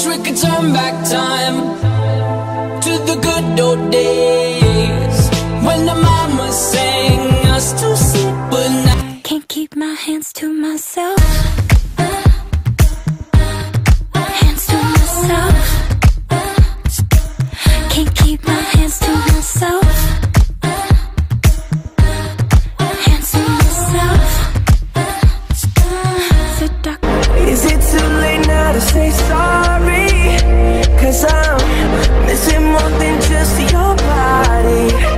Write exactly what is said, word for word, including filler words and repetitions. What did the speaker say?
Wish we could turn back time to the good old days when the mama sang us to sleep, but now can't keep my hands to myself. Hands to myself. Can't keep my hands to myself. Hands to myself. Is it too late now to say sorry? Cause I'm missing more than just your body.